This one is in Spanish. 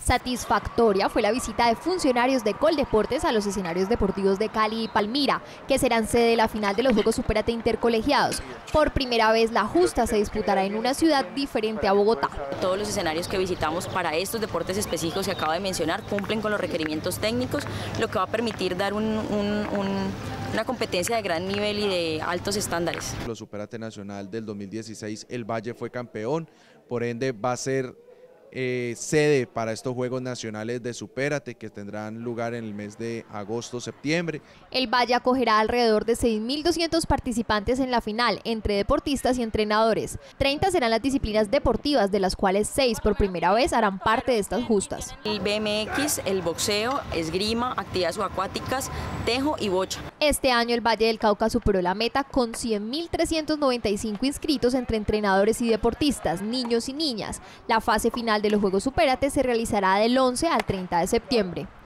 Satisfactoria fue la visita de funcionarios de Coldeportes a los escenarios deportivos de Cali y Palmira, que serán sede de la final de los Juegos Supérate Intercolegiados. Por primera vez la justa se disputará en una ciudad diferente a Bogotá. Todos los escenarios que visitamos para estos deportes específicos que acabo de mencionar cumplen con los requerimientos técnicos, lo que va a permitir dar una competencia de gran nivel y de altos estándares. Los Supérate Nacional del 2016, el Valle fue campeón, por ende va a ser sede para estos Juegos Nacionales de Supérate que tendrán lugar en el mes de agosto-septiembre. El Valle acogerá alrededor de 6.200 participantes en la final, entre deportistas y entrenadores. 30 serán las disciplinas deportivas, de las cuales 6 por primera vez harán parte de estas justas. El BMX, el boxeo, esgrima, actividades subacuáticas, tejo y bocha. Este año el Valle del Cauca superó la meta con 100.395 inscritos entre entrenadores y deportistas, niños y niñas. La fase final de los Juegos Supérate se realizará del 11 al 30 de septiembre.